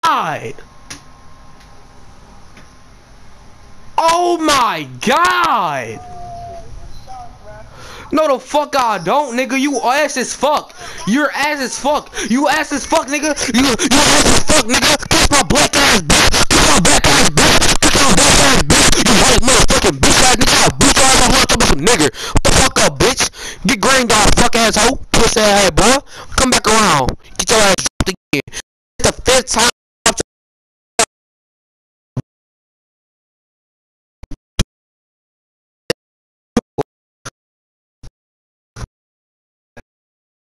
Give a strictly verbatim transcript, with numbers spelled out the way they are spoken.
god! Oh my god! No the fuck I don't, nigga. You ass as fuck. You're ass as fuck. You ass as fuck, nigga. You you ass as fuck, nigga. Kiss my black ass bitch. Kiss my black ass bitch. Kiss my black ass bitch. You white motherfucking bitch ass nigga. Bitch ass motherfucking nigga. What the fuck up, bitch? Get green dog, fuck asshole. Pussy ass boy. Come back around. Get your ass dropped again. It's the fifth time